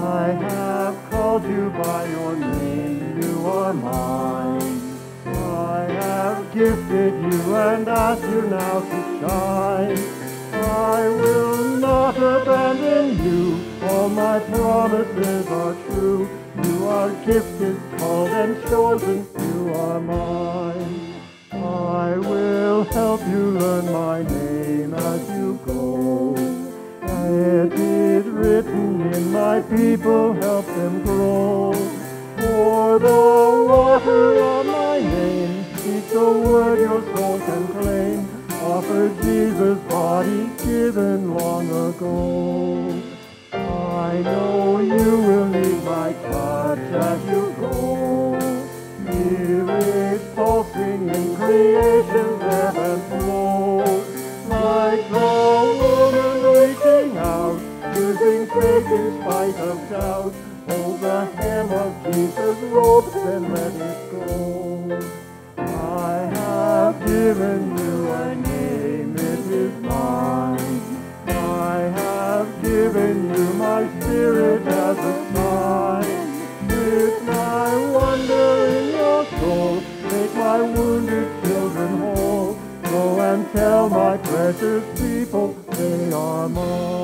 I have called you by your name, you are mine. I have gifted you and asked you now to shine. I will not abandon you, all my promises are true. You are gifted, called and chosen, you are mine. I will help you learn my name as you go. It is written in my people, help them grow. For the water of my name, speak the word your soul can claim. Offer Jesus' body given long ago. I know you will need my touch as you go. Spirit pulsing in creation's ebb and flow. Like the woman reaching out, choosing faith in spite of doubt. Hold the hem of Jesus' robe and let it go. I have given you a name, it is mine. I have given you my spirit as a sign. With my wonder in your soul, make my wounded children whole. Go and tell my precious people they are mine.